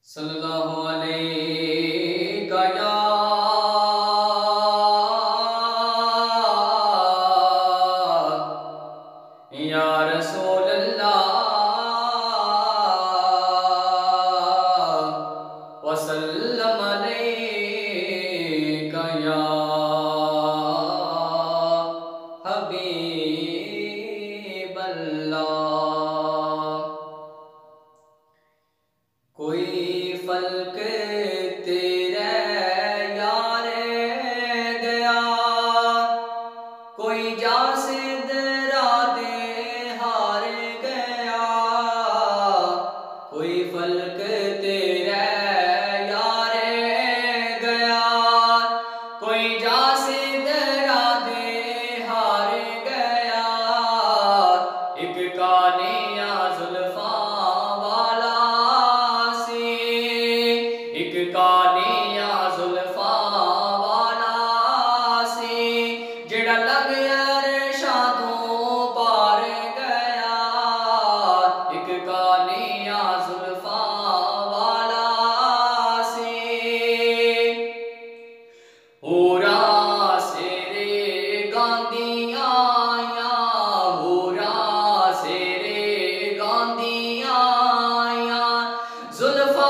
सल्लल्लाहु अलैहि या या रसूल अल्लाह वसल्लम अलैका या हबीब अल्लाह। कोई फल्क तेरे यार गया, कोई जा से दरा दे हार गया। कोई फल्क तेरे यार गया, कोई जा से दरा दे हार गया। एक कानिया जुल्फा कानिया जुल्फा वाला सी, जेड़ा लग अरशा तो पार गया। एक कानिया जुल्फा वाला सी, होरा सेरे गांदिया आया, होरा सेरे गांदिया आया। जुल्फा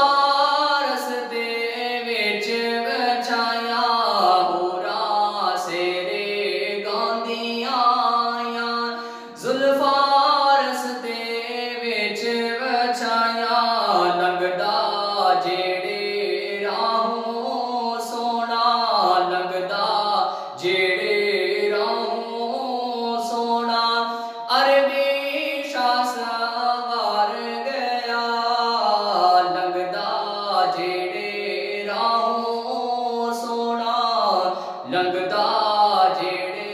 लगदा जेड़े राहों सोना, लगदा जेड़े राहों सोना। अरबी शाह सवार गया, लगदा जेड़े राहों सोना, लगदा जेड़े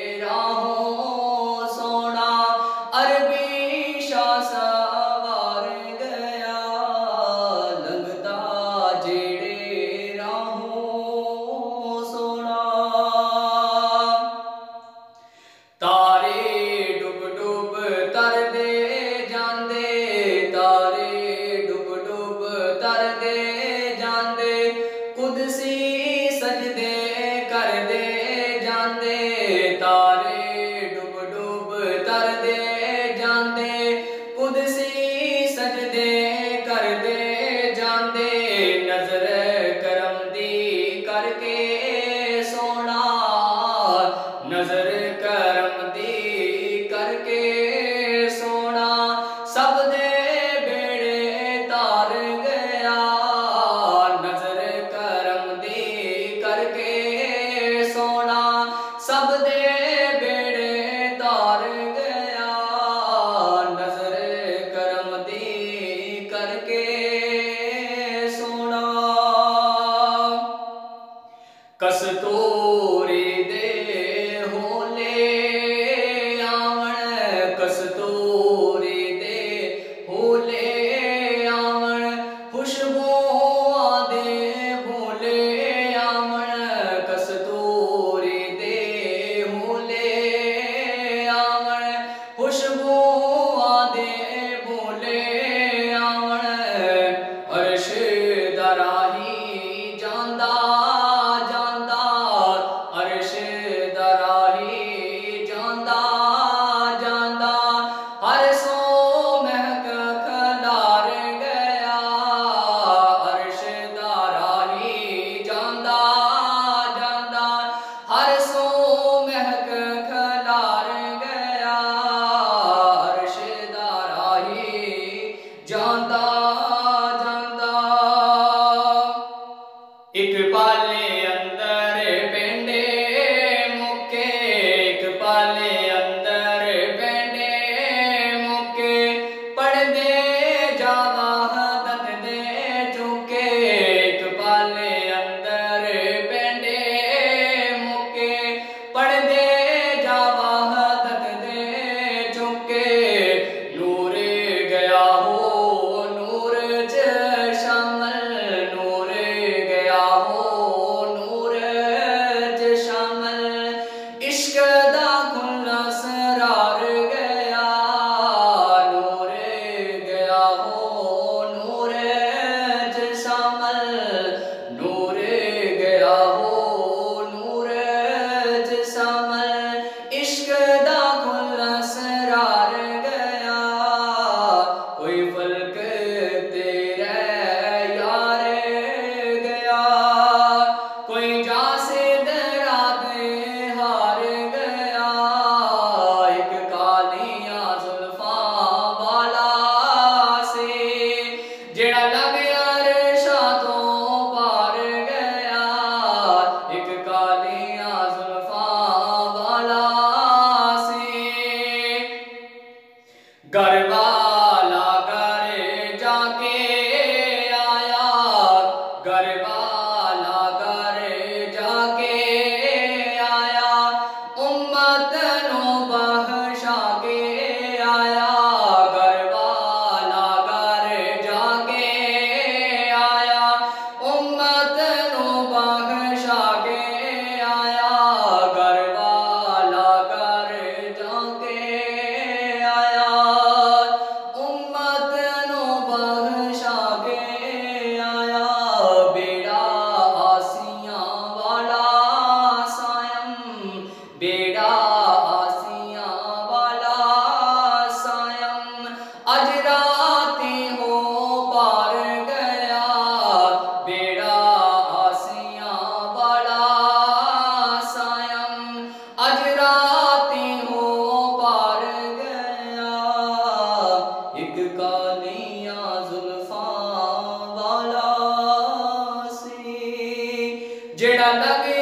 राहों सोना। अरबी शाह सवार गया, लगदा जेड़े राहों सोना। तारे डुब डुब तरदे जांदे, तारे डुब डुब तरदे जांदे। कुदसी सजदे करदे जांदे, तारे डुब डुब तरदे जांदे। कुदसी सजदे करदे जांदे, नजर करम दी करके सोना, नजर करम दी करके सोना। सब दे बेड़े तार गया, नजर करम दी करके सोना। सब दे बेड़े तार गया, नजर करम दी करके सोना। कस्तूरी दे होले आवण, कस्तूरी दे होले आवण। खुशबुआं दे भोले आवण, कस्तूरी दे होले आवण। खुशबुआं दे भोले आवण। अर्श दा राही जांदा जांदा, अर्श दा राही जांदा जांदा। हर सो महक खलार गया, अर्श दा राही जांदा जांदा। हर सो महक खलार गया, अर्श दा राही जांदा जांदा। एक पाले अंदर पेंडे मुके, एक पाले अंदर पेंडे मुके। पढ़दे जावा हदत दे चुके, एक पाले अंदर पेंडे मुके। पढ़दे जावा हदत दे चुके। नूर गया हो नूर जेड़ा लग अरशां तो पार गया, एक कालियां जुल्फां वाला सी। घर वाला घर जाके आया, घर वाला घर जाके आया, उम्मत नू बख्शा के आया। घर वाला घर जाके आया, उम्मत नू बख्शा के आया। घर वाला घर जाके आया, उम्मत नू बख्शा के आया। बेड़ा आसियां वाला सायम, बेड़ा आसियां वाला सायम, अज रातें हो पार गया। बेड़ा आसियां वाला सायम, अज रातें हो पार गया। एक कालियां जुल्फां वाला सी, जेड़ा लग